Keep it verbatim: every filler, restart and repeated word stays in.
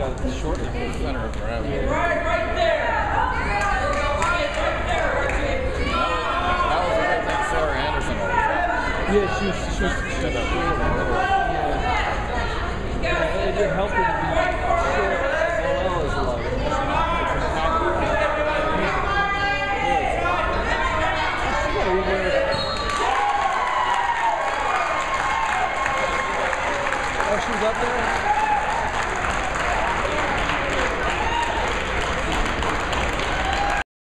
uh, short Center of gravity. Right, right there. That was the thing Sarah Anderson always had. Yeah, she was, she was, she was, yeah. Yeah, it helped her to be short as well as long. Oh, she's up there?